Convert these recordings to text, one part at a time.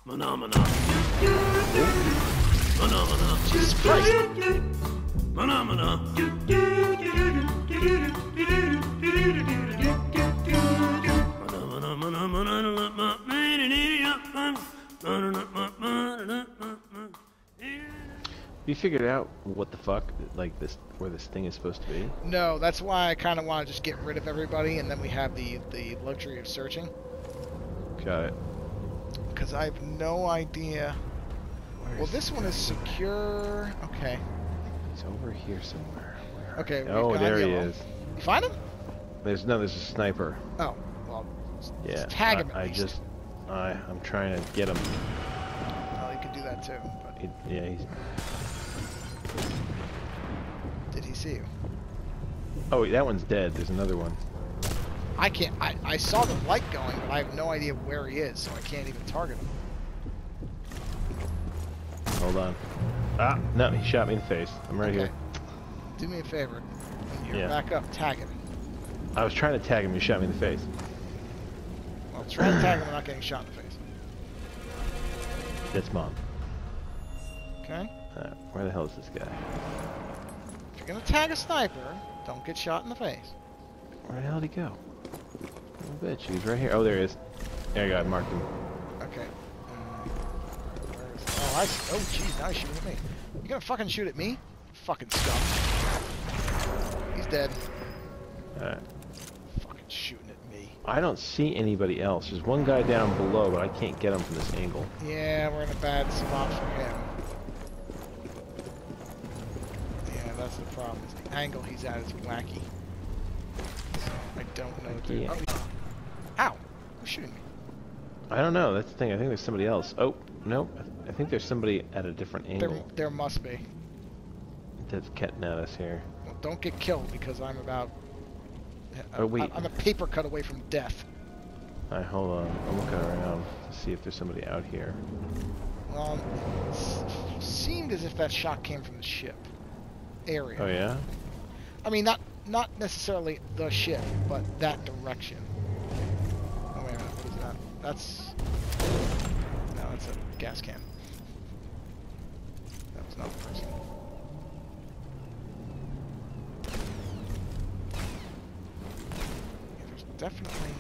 Phenomena. Jesus Christ. Phenomena. You figured out what the fuck, like this, where this thing is supposed to be? No, that's why I kind of want to just get rid of everybody, and then we have the luxury of searching. Got it. Because I have no idea. Well, this one is secure. Okay. He's over here somewhere. Okay. Oh, there he is. You find him? There's a sniper. Oh, well. Yeah. Tag him at least. I'm trying to get him. Well, you can do that too. But Yeah. did he see you? Oh, that one's dead. There's another one. I can't. I saw the light going, but I have no idea where he is, so I can't even target him. Hold on. Ah, no, he shot me in the face. I'm right here. Do me a favor. When you're Yeah. back up, tag him. I was trying to tag him. He shot me in the face. Well, try to tag him without getting shot in the face. That's Mom. Okay? Where the hell is this guy? If you're gonna tag a sniper, don't get shot in the face. Where the hell did he go? Oh, bitch, he's right here. Oh, there he is. There you go. I marked him. Okay. Oh, I see. Oh, jeez, now he's shooting at me. You gonna fucking shoot at me? Fucking scum. He's dead. Alright. Fucking shooting at me. I don't see anybody else. There's one guy down below, but I can't get him from this angle. Yeah, we're in a bad spot for him. Yeah, that's the problem. Is the angle he's at is wacky. So I don't know. Yeah. Oh, ow! Who's shooting me? I don't know. That's the thing. I think there's somebody else. Oh, no. I think there's somebody at a different angle There must be. that's getting at us here. Well, don't get killed because I'm about. Oh, wait. I'm a paper cut away from death. Alright, hold on. I'm looking around to see if there's somebody out here. It seemed as if that shot came from the ship area. Oh, yeah? I mean, not necessarily the ship, but that direction. Oh, wait a minute. What is that? That's... No, that's a gas can. That was not the person. Yeah, there's definitely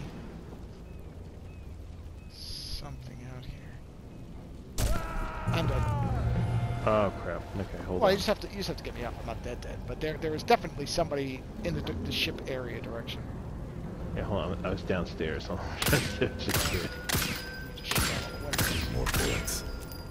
something out here. I'm dead. Oh, crap. Okay, hold Well, on. you just have to get me up. I'm not dead, but there is definitely somebody in the ship area direction. Yeah, hold on. I was downstairs. Hold on. Just here. Just shoot out all the windows. More bullets.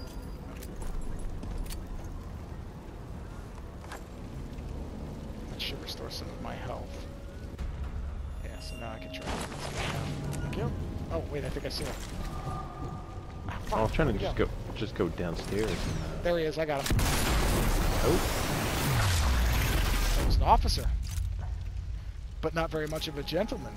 That should restore some of my health. Yeah, so now I can try. Thank you. Oh wait, I think I see him. Ah, fuck, I was trying to where'd he just go downstairs. There he is. I got him. Oh. That was an officer, but not very much of a gentleman.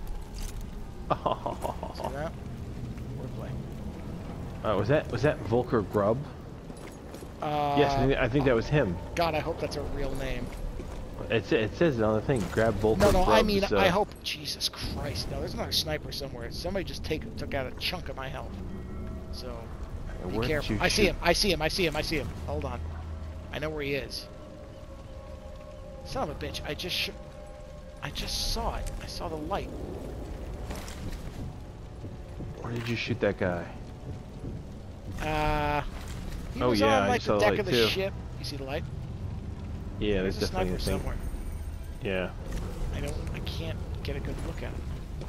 See that? Wordplay. Was that Volker Grubb? Yes, I think that was him. God, I hope that's a real name. It says it on the thing. Grab Volker No, Grubb's, I mean, I hope. Jesus Christ! No, there's another sniper somewhere. Somebody just took out a chunk of my health. So be where did careful. you I see shoot? him. I see him. I see him. I see him. Hold on. I know where he is. Son of a bitch! I just saw it. I saw the light. Where did you shoot that guy? He Oh, was yeah, on I like saw the the deck light, of the too. ship. You see the light? Yeah, There's there's a definitely sniper a thing. somewhere. Yeah. I can't get a good look at him.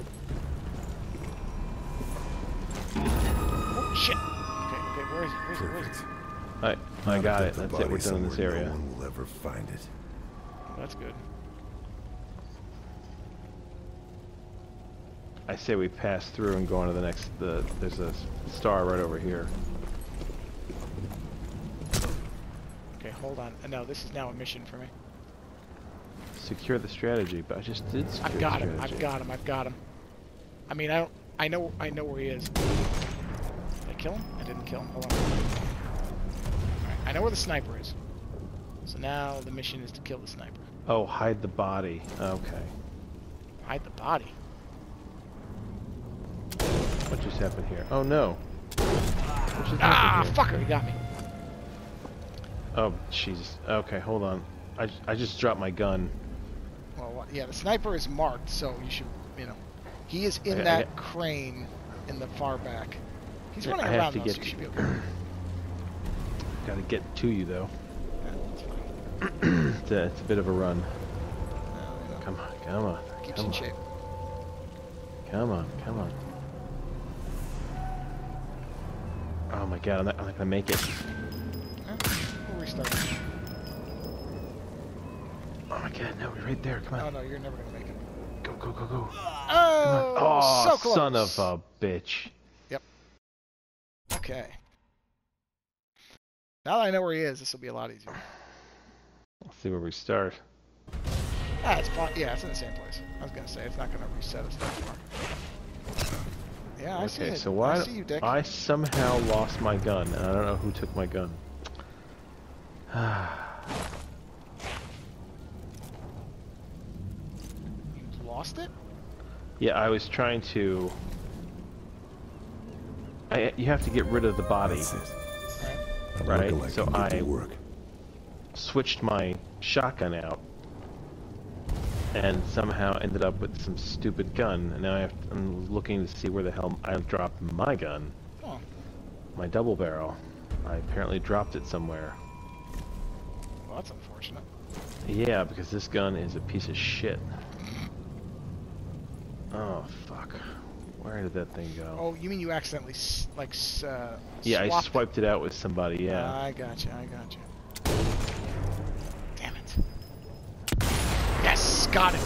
Oh shit! Okay, where is he? Where is he? I got it. That's it. We're done in this area. No one will ever find it. Oh, that's good. I say we pass through and go on to the next. There's a star right over here. Okay, hold on. No, this is now a mission for me. Secure the strategy, but I just did secure I've got the him. strategy. I've got him. I mean, I know where he is. Did I kill him? I didn't kill him. Hold on. Alright, I know where the sniper is. So now the mission is to kill the sniper. Oh, hide the body. Okay. Hide the body. What just happened here? Oh no. Ah, fucker, he got me. Oh, jeez. Okay, hold on. I just dropped my gun. Well, yeah, the sniper is marked, so you should, he is in that crane in the far back. He's running around though, so you should be okay. Gotta get to you though. Yeah, that's fine. It's a bit of a run. No, Come on, come on. Keeps you in shape. Come on, come on. Oh my god, I'm not gonna make it. We'll restart. Oh my god, no, right there, come on. Oh no, you're never gonna make it. Go, go, go, go. Oh, Oh, so close. son of a bitch. Yep. Okay. Now that I know where he is, this will be a lot easier. Let's see where we start. Ah, yeah, it's in the same place. I was gonna say it's not gonna reset us that far. Yeah, I see it. Okay, so why I see you, Dick. I somehow lost my gun, and I don't know who took my gun. You lost it? Yeah, I was trying to... you have to get rid of the body. That's it. Right, Looking like so you can get I to work. switched my shotgun out and somehow ended up with some stupid gun, and now I'm looking to see where the hell I dropped my gun. Oh. My double barrel. I apparently dropped it somewhere. Well, that's unfortunate. Yeah, because this gun is a piece of shit. Oh, fuck. Where did that thing go? Oh, you mean you accidentally, yeah, I swapped swiped it out with somebody, yeah. I gotcha, I gotcha. Damn it. Yes, got it!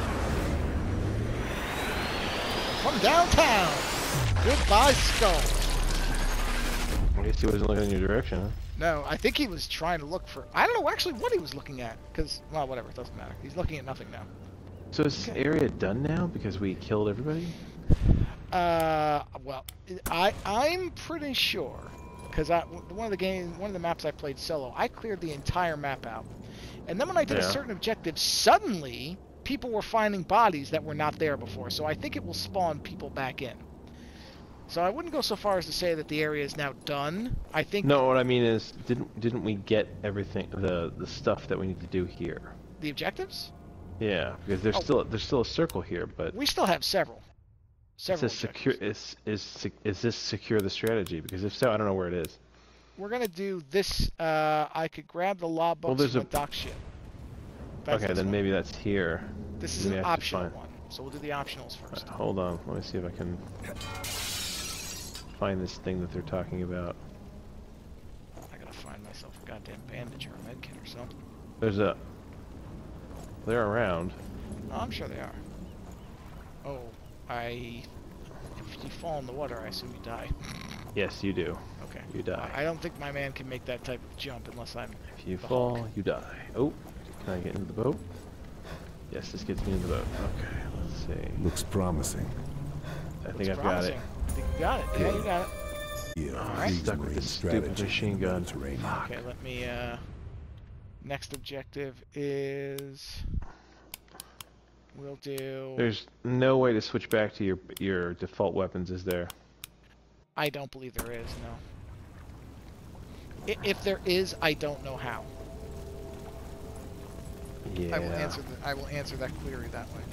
From downtown! Goodbye, Skull! I guess he wasn't looking in your direction, huh? No, I think he was trying to look for... I don't know actually what he was looking at, because... Well, whatever, it doesn't matter. He's looking at nothing now. So is this area done now because we killed everybody? Well, I'm pretty sure, because one of the maps I played solo, I cleared the entire map out, and then when I did a certain objective, suddenly people were finding bodies that were not there before. So I think it will spawn people back in. So I wouldn't go so far as to say that the area is now done. I think. No, what I mean is, didn't we get everything, the stuff that we need to do here? The objectives? Yeah, because there's still a circle here, but we still have several. Is this secure? Is this secure the strategy? Because if so, I don't know where it is. We're gonna do this. I could grab the law books from the dock ship. Okay, then maybe that's here. This is an optional one, so we'll do the optionals first. Hold on, let me see if I can find this thing that they're talking about. I gotta find myself a goddamn bandage or a med kit or something. They're around. Oh, I'm sure they are. Oh, if you fall in the water, I assume you die. Yes, you do. Okay. You die. I don't think my man can make that type of jump unless I'm... If you fall, you die. Oh, can I get into the boat? Yes, this gets me into the boat. Okay, let's see. Looks promising. I think I've got it. I think you got it. Yeah, you got it. Yeah, Alright. Stuck with this stupid machine gun. Okay, let me, next objective is... We'll do... There's no way to switch back to your default weapons, is there? I don't believe there is, no. If there is, I don't know how. Yeah. I will answer that query that way.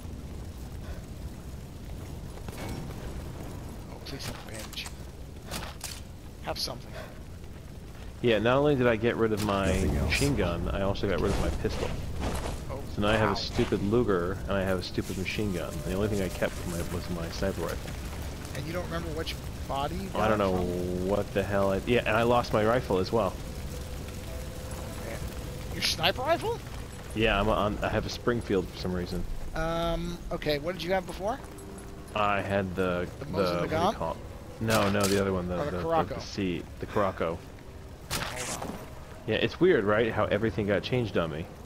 Oh, please have a bandage. Have something. Yeah, not only did I get rid of my machine gun, I also got rid of my pistol. Oh, so now I have a stupid Luger, and I have a stupid machine gun. The only thing I kept was my sniper rifle. And you don't remember which body you got I don't know from? what the hell yeah, and I lost my rifle as well. Okay. Your sniper rifle? Yeah, I have a Springfield for some reason. Okay, what did you have before? I had the what do you call it? No, the other one, the Caraco. The Caraco. Hold on. Yeah, it's weird, right? How everything got changed on me.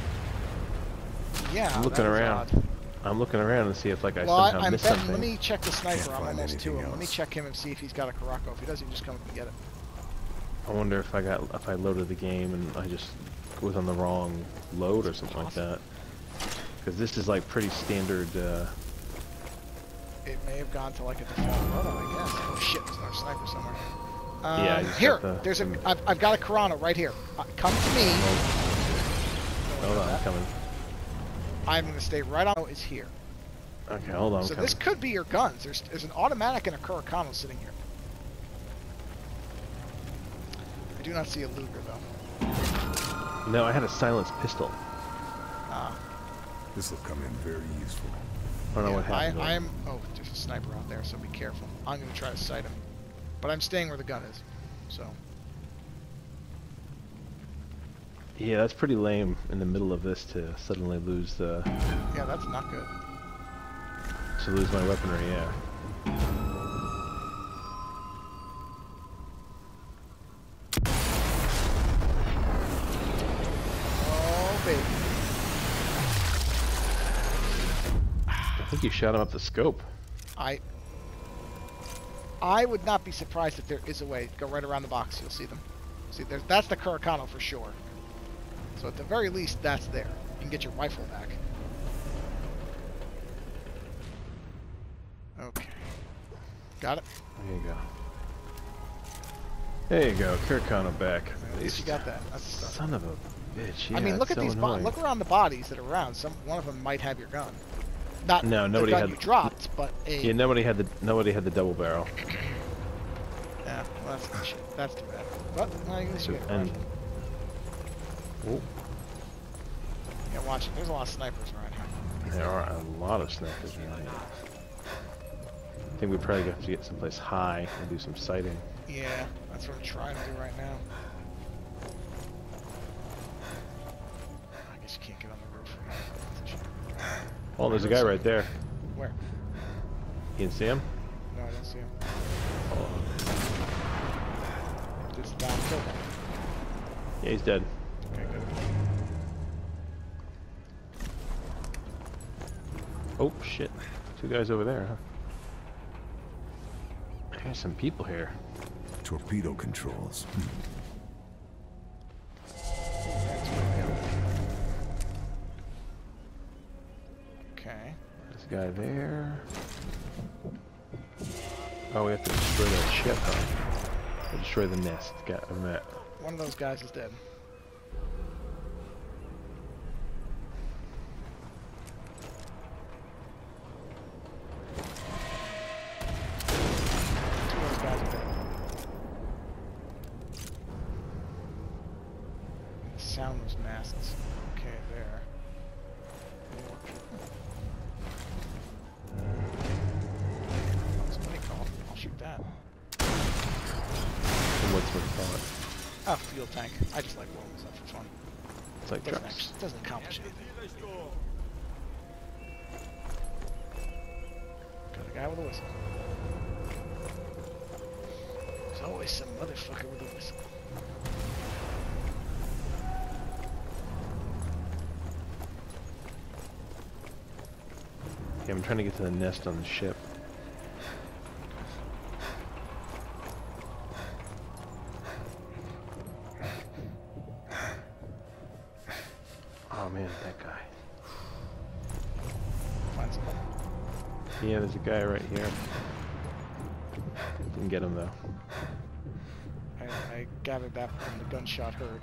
Yeah, I'm looking around. Odd. I'm looking around to see if I somehow missed something. Let me check the sniper. I'm almost to him. Let me check him and see if he's got a Caraco. If he does, he can just come up and get it. I wonder if I loaded the game and I just was on the wrong load or something like that. Because this is like pretty standard. It may have gone to like a default loadout, I guess. Oh shit, there's another sniper somewhere. Yeah, I just Here, got there's a. I've got a Carano right here. Come to me. Hold on, I'm coming. I'm gonna stay right on. Is here. Okay, hold on. So this could be your guns. There's an automatic and a Curacano sitting here. I do not see a Luger though. No, I had a silenced pistol. This will come in very useful. I don't know what happened. I am. Oh, there's a sniper out there, so be careful. I'm gonna try to sight him, but I'm staying where the gun is. So. Yeah, that's pretty lame in the middle of this to suddenly lose the... Yeah, that's not good. To lose my weaponry, yeah. Oh, baby. I think you shot him up the scope. I would not be surprised if there is a way. Go right around the box, you'll see them. See, that's the Curacano for sure. So at the very least, that's there. You can get your rifle back. Okay. Got it? There you go. There you go, Curacano back. At least you got that. That's the stuff. Son of a bitch. Yeah, I mean, look it's at so these annoying. look around the bodies that are around. One of them might have your gun. Not No, the nobody gun had you dropped, but a... Yeah, nobody had the double barrel. Yeah, well, that's shit. That's too bad. But, well, at least you get a And rifle. oh, Yeah, watch it. There's a lot of snipers around here. there are a lot of snipers around here. I think we probably have to get someplace high and do some sighting. Yeah, that's what I'm trying to do right now. I guess you can't get on the roof. That's a shame. Oh, there's a guy right there. Where? You can see him? No, I don't see him. Oh. Just down, kill him. Yeah, he's dead. Okay, good. Oh, shit. Two guys over there, huh? There's some people here. Torpedo controls. That's where we go. Okay. There's a guy there. Oh, we have to destroy that ship, huh? Or destroy the nest. Got that. One of those guys is dead. Two of those guys are dead. The sound was masked. Okay, there. More people. Somebody call. I'll shoot that. And what's what call it? Oh, fuel tank. I just like blowing this up for fun. It's like trucks. Doesn't accomplish anything. Got a guy with a whistle. There's always some motherfucker with a whistle. Yeah, I'm trying to get to the nest on the ship. Oh man, that guy. Find somebody. Yeah, there's a guy right here. Didn't get him though. I gathered that from the gunshot heard.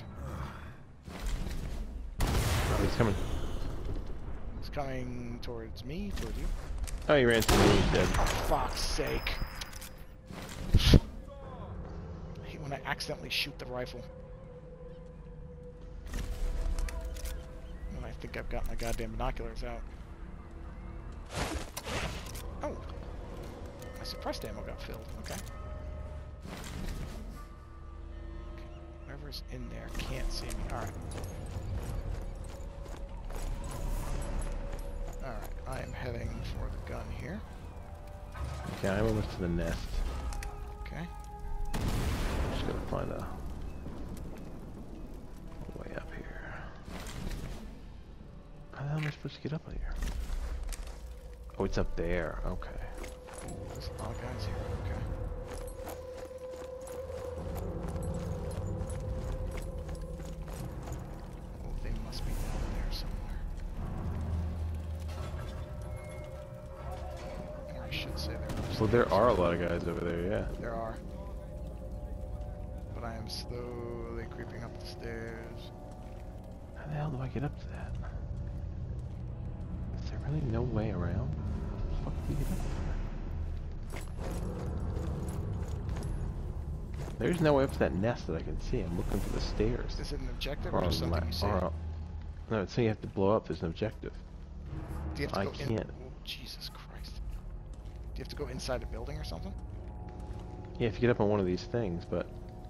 Oh, he's coming. It's coming towards me, towards you. Oh, he ran to me. He's dead. For fuck's sake. I hate when I accidentally shoot the rifle. When I think I've got my goddamn binoculars out. Oh! My suppressed ammo got filled. Okay. Whoever's in there can't see me. Alright. Alright, I am heading for the gun here. Okay, I'm almost to the nest. Okay. Just gotta find a way up here. How the hell am I supposed to get up on here? Oh, it's up there. Okay. There's a lot of guys here. Okay. Oh, they must be down there somewhere. Or I should say there are. Well, there are a lot of guys over there, yeah. There are. I am slowly creeping up the stairs. How the hell do I get up to that? Is there really no way around? How the fuck do you get up there? There's no way up to that nest that I can see. I'm looking for the stairs. Is it an objective or just something you see? No, it's saying you have to blow up. There's an objective. Do you have to I go can't. in? Oh, Jesus Christ. Do you have to go inside a building or something? Yeah, if you get up on one of these things, but...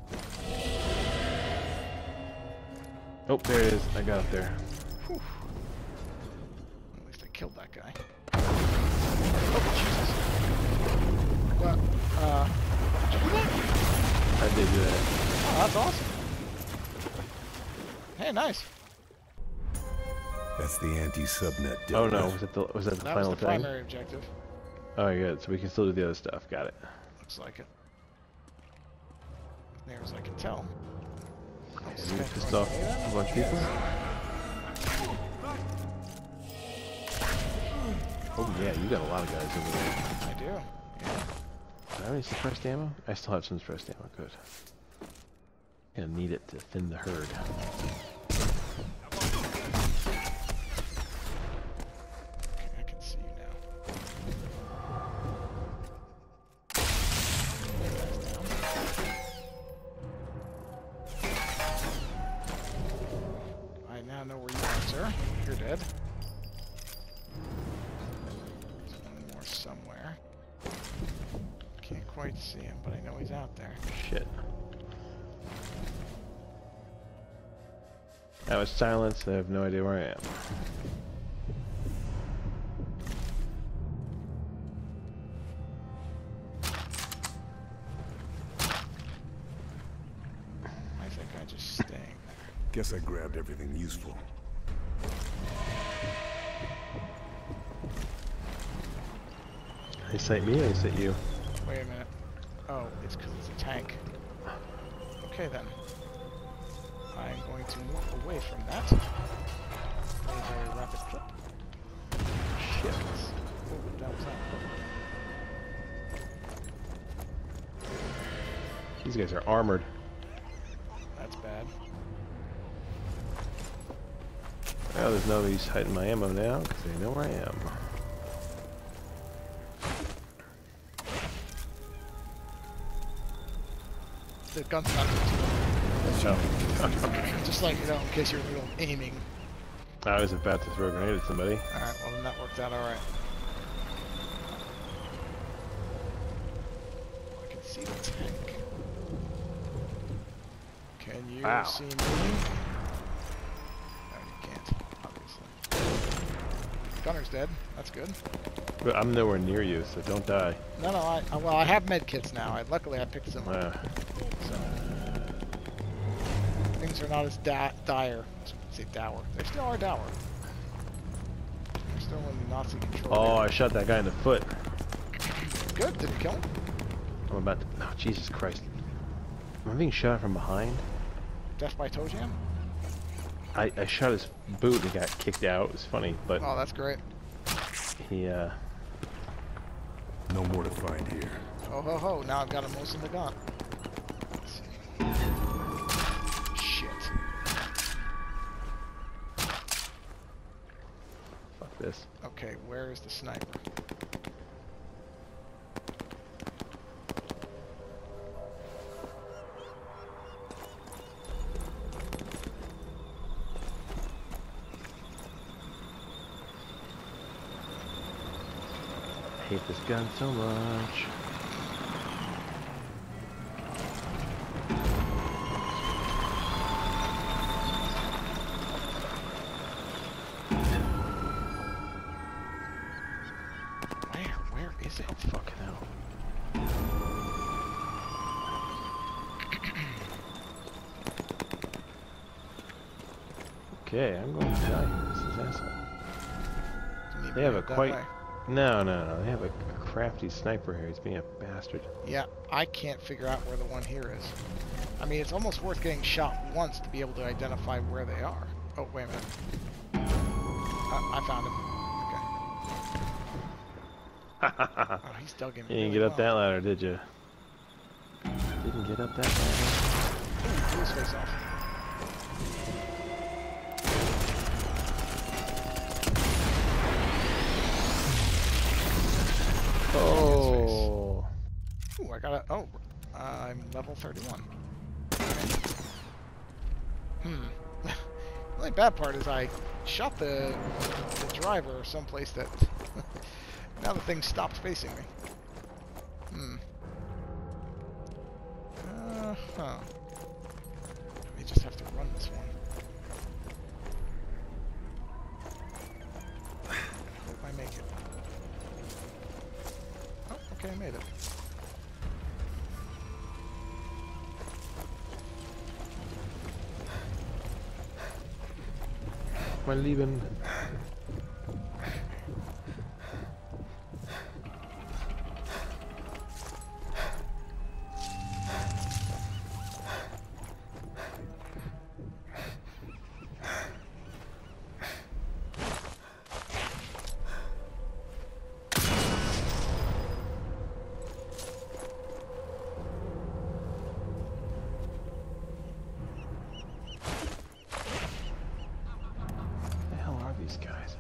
Oh, there it is. I got up there. Whew. At least I killed that guy. Oh, Jesus. What? Did you do that? I did do that. Oh, that's awesome. Hey, nice. That's the anti-subnet. Oh no, was that the That final was the thing? primary objective. Oh good, so we can still do the other stuff. Got it. Looks like it. Near as I can tell. Oh, Have you pissed off a bunch of people? Oh yeah, you got a lot of guys over there. I do. Yeah. Do I have any suppressed ammo? I still have some suppressed ammo. Good. Gonna need it to thin the herd. Okay, I can see you now. I now know where you are, sir. You're dead. There's one more somewhere. Can't quite see him, but I know he's out there. Shit. I was silenced. I have no idea where I am. I think I just staying there. Guess I grabbed everything useful. They sight me or they sight you? Wait a minute. Oh, it's because it's a tank. Okay then. I'm going to move away from that. At a very rapid clip. Shit. Oh, that was that. These guys are armored. That's bad. Well, there's no use hiding my ammo now because they know where I am. The gun's not too just like, you know, in case you're aiming. I was about to throw a grenade at somebody. Alright, well then that worked out alright. I can see the tank. Can you see me? No, you can't, obviously. Gunner's dead. That's good. But I'm nowhere near you, so don't die. No, well, I have med kits now. Luckily, I picked some up. So things are not as dire. I say dour. They still are dour. They're still in Nazi control. Oh, I shot that guy in the foot. Good. Did you kill him? I'm about to... Oh, Jesus Christ. Am I being shot from behind? Death by toe jam? I shot his boot and he got kicked out. It was funny, but Oh, that's great. he, No more to find here. Ho ho ho! Now I've got him most in the gun. Let's see. Shit. Fuck this. Okay, where is the sniper? I hate this gun so much. Where is it? Oh, fucking hell. Okay, I'm going to tell you, this is asshole. They have a quite... No, they have a crafty sniper here. He's being a bastard. Yeah, I can't figure out where the one here is. I mean, it's almost worth getting shot once to be able to identify where they are. Oh, wait a minute. I found him. Okay. Oh, he's dug in. You didn't get up that ladder, did you? Didn't get up that ladder. Ooh, blew his face off. Oh. Ooh, I got a... Oh, I'm level 31. The only bad part is I shot the driver someplace that... now the thing stopped facing me. Huh. We just have to run this one. Hope I make it. Oh, okay, I made it. We're leaving. These guys.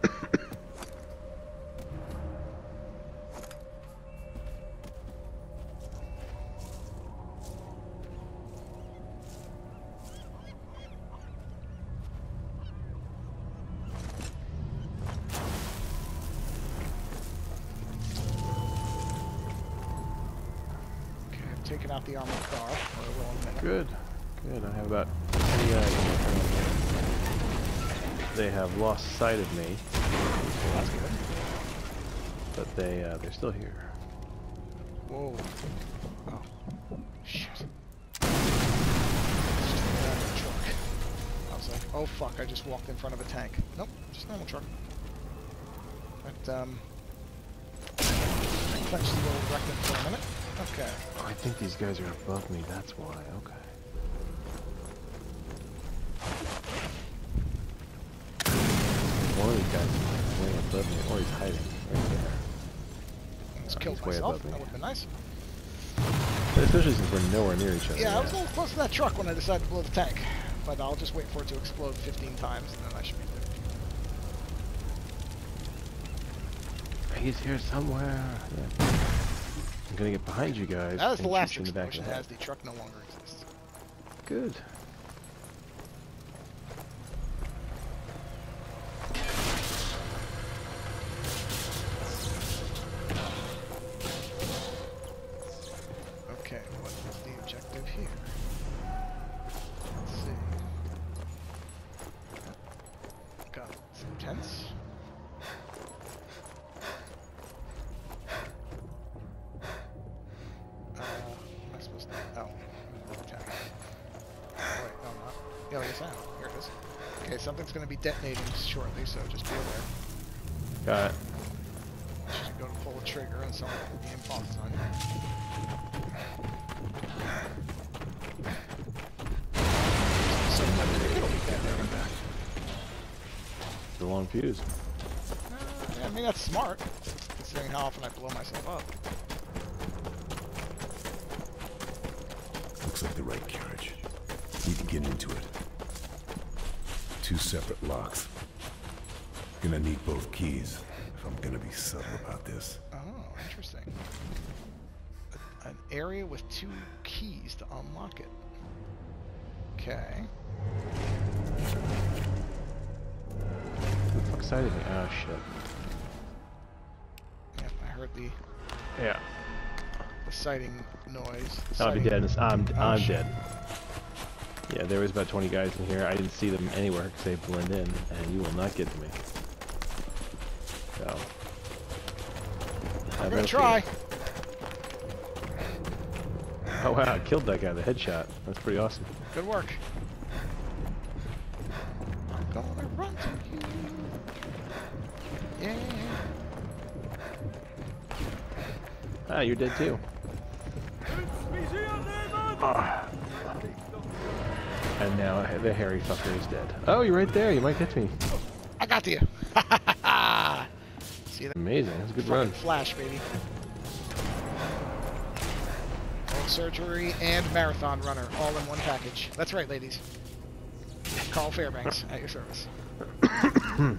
Okay, I've taken out the armored car. Or I will in a minute. Good. Good. I have about 10 guys in my front here. They have lost sight of me. That's good. But they're still here. Whoa. Oh. Shit. It's just a normal truck. I was like, oh fuck, I just walked in front of a tank. Nope, just a normal truck. But, I clenched the little rectum for a minute. Okay. Oh, I think these guys are above me, that's why. Okay. One of these guys is way above me, or he's hiding right there. Just Oh, killed he's way myself. above me. That would have been nice. But especially since we're nowhere near each other. Yeah, I was a little close to that truck when I decided to blow the tank. But I'll just wait for it to explode 15 times, and then I should be good. He's here somewhere. Yeah. I'm gonna get behind you guys. That is the and last shoot you in the back of explosion the head. as the truck no longer exists. Good. Okay, what is the objective here? Let's see. Got some tents. Am I supposed to? Oh, okay. Oh, wait, no, I'm not. Yeah, yes, I am. Here it is. Okay, something's going to be detonating shortly, so just be aware. Got it. Just go to pull the trigger and something will be impossible on you. The long fuse. Yeah, I mean, that's smart, considering how often I blow myself up. Looks like the right carriage. Need to get into it. 2 separate locks. Gonna need both keys if I'm gonna be subtle about this. Oh, interesting. An area with 2 keys to unlock it. Okay. Who the fuck sided me? Oh shit. Yep, I heard the Yeah. sighting noise. I'll be dead. I'm shit. dead. Yeah, there was about 20 guys in here. I didn't see them anywhere because they blend in, and you will not get to me. So. I'm gonna try. Oh wow, I killed that guy, the headshot. That's pretty awesome. Good work. I'm gonna run to you. Yeah. Ah, you're dead too. Ah. And now the hairy fucker is dead. Oh, you're right there. You might get me. I got to you. See that? Amazing. That's a good Fucking run. flash, baby. Oh surgery, and marathon runner, all in one package. That's right, ladies. Carl Fairbanks, at your service. Or,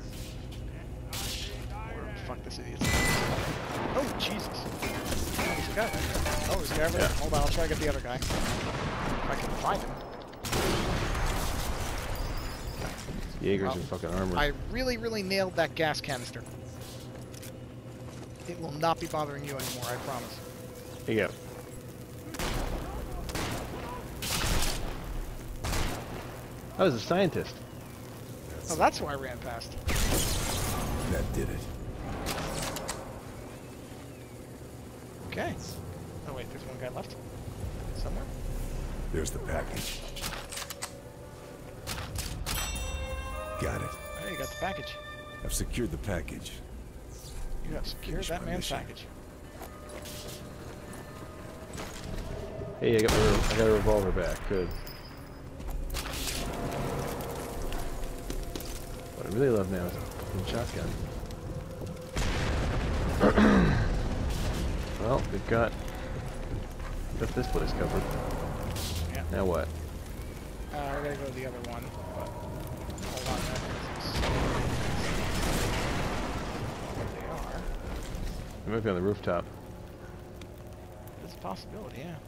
fuck this idiot. Oh, Jesus. Oh, there's a guy there. Oh, there's a guy over there. Hold on, I'll try to get the other guy. If I can find him. Jaeger's in fucking armor. I really, really nailed that gas canister. It will not be bothering you anymore, I promise. Here you go. I was a scientist. Oh, that's why I ran past. That did it. Okay. Oh wait, there's one guy left. Somewhere? There's the package. Got it. There you got the package. I've secured the package. You have secured Finish that my man's mission. package. Hey, I got a revolver back. Good. What I really love now is a fucking shotgun. Well, we've got this place covered. Yeah. Now what? We're gonna go to the other one, but hold on. There they are. We might be on the rooftop. It's a possibility, yeah.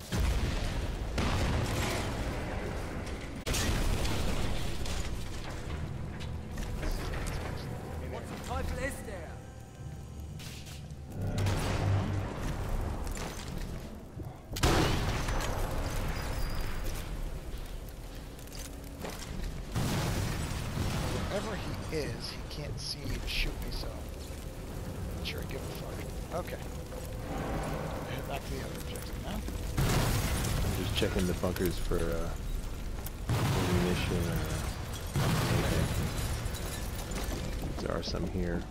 Wherever he is, he can't see me to shoot me, so I'm not sure I give a fuck. Okay. Head back to the other objective now. I'm just checking the bunkers for ammunition or anything. There are some here.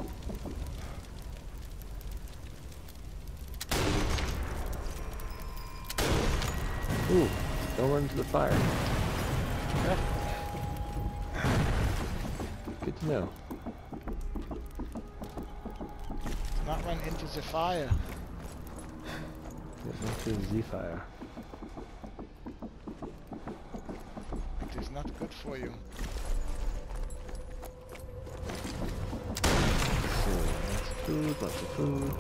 Ooh, don't run into the fire. Okay. Good to know. Do not run into the fire. Get into the fire. It is not good for you. So, lots of food.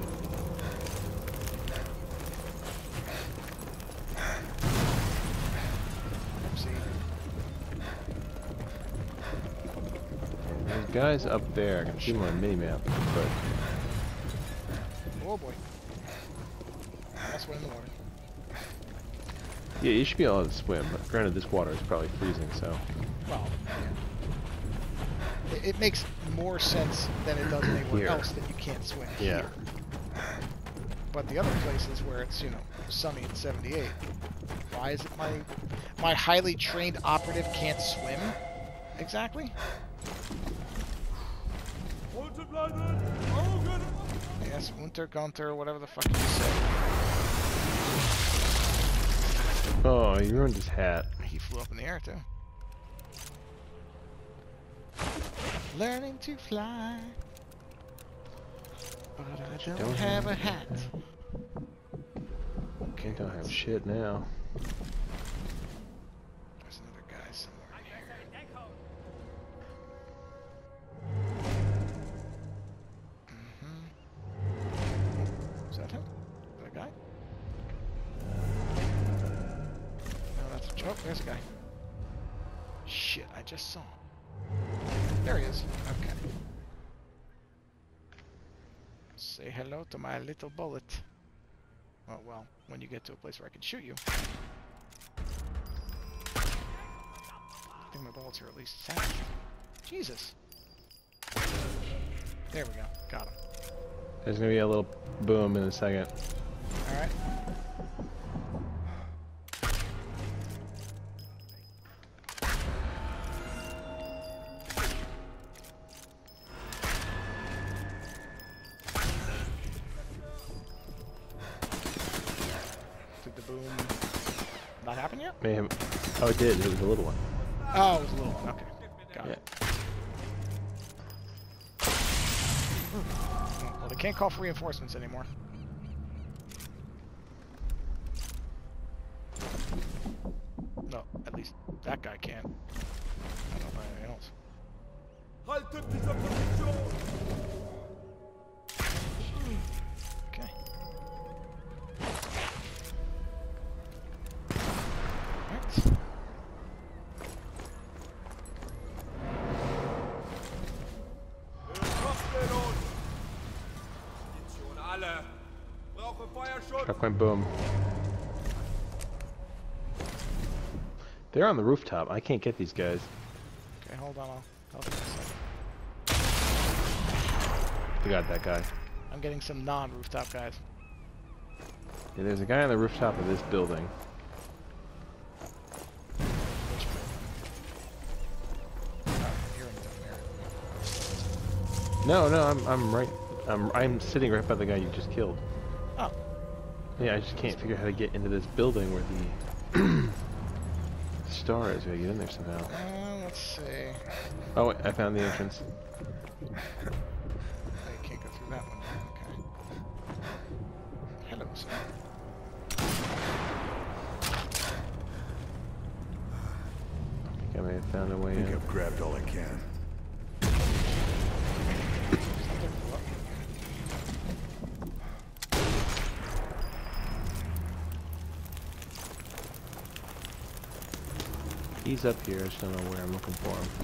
There's guys up there. I can see them on a mini-map, but Oh boy. That's one in the water. yeah, you should be able to swim. But granted, this water is probably freezing, so Well, yeah. It makes more sense than it does anywhere Here. else that you can't swim yeah. here. But the other places where it's, you know, sunny and 78, why is it my highly trained operative can't swim? Exactly? Yes, Untergunter, whatever the fuck you said. Oh, he ruined his hat. He flew up in the air too. Learning to fly, but I don't have a hat. Okay, don't have shit now. There's another guy somewhere here. Is that him? That guy? No, that's a joke. There's a guy. Shit, I just saw him. There he is. Okay. Say hello to my little bullet. Oh, well, when you get to a place where I can shoot you. I think my bullets are at least sound. Jesus. There we go. Got him. There's gonna be a little boom in a second. Alright. Did the boom not happen yet? Mayhem. Oh, it did. It was a little one. Oh, it was a little one. Okay. Got Yeah. it. Well, they can't call for reinforcements anymore. least that guy can. I don't know about anything else. Haltet diese Position! Okay. Alright. Kopfstellung! Position alle! Brauche Feuerschutz! Drop my boom. They're on the rooftop. I can't get these guys. Okay, hold on. I'll help you in a second. We got that guy. I'm getting some non-rooftop guys. Yeah, there's a guy on the rooftop of this building. Which building? Oh, I'm hearing them there. No, I'm sitting right by the guy you just killed. Oh. Yeah, I just can't figure out how to get into this building where the star is. We gotta get in there somehow. Let's see. Oh, wait, I found the entrance. I can't go through that one. Okay. Hello, sir. I think I may have found a way I think in. I've grabbed all I can. He's up here. I just don't know where I'm looking for him.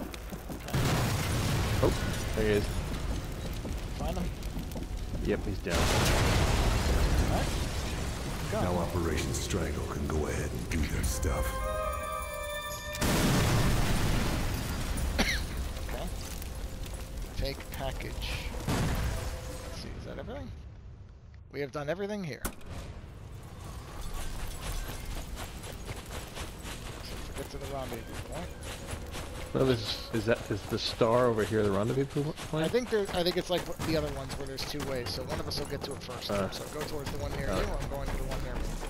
Oh, there he is. Find him. Yep, he's down. Alright. Go. Now Operation Strangle can go ahead and do their stuff. Okay. Take package. Let's see, is that everything? We have done everything here. So forget to the rendezvous point. No, is the star over here the rendezvous point? I think it's like the other ones where there's two ways, so one of us will get to it first. So go towards the one near you, or I'm going to the one near me.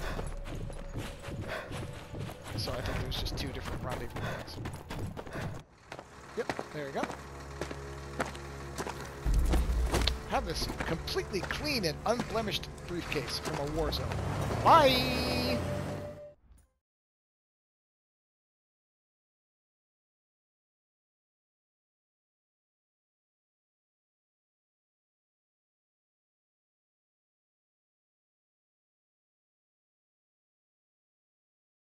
So I think there's just two different rendezvous points. Yep, there you go. Have this completely clean and unblemished briefcase from a war zone. Bye!